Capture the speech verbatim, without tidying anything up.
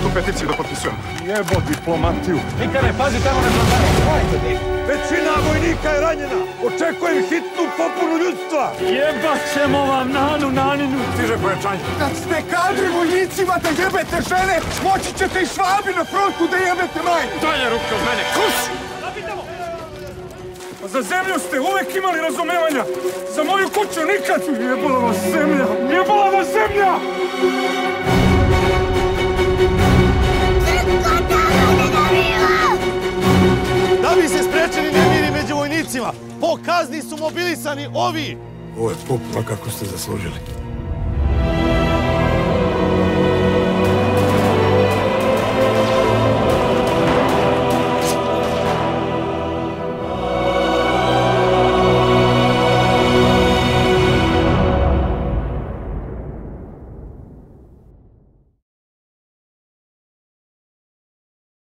tu peticiju da potpisujem. Jebo diplomatiju. Nikane, pazi tamo ne zlatane. Većina vojnika je ranjena. Očekujem hitnu popunu ljudstva. Jebat ćemo vam Nanu, Naninu. Stiže pojačanje. Kad ste kadri vojnicima da jebete žene, moći ćete i Švabi na frontu da jebete majke. Dalje ruke od mene, kus! Za zemlju ste uvek imali razumevanja. Za moju kuću nikad. Jebola vas zemlja. Jebola vas zemlja! Da bi se sprečili nemiri među vojnicima, po kazni su mobilisani ovi. Ovo je popula kako ste zaslužili.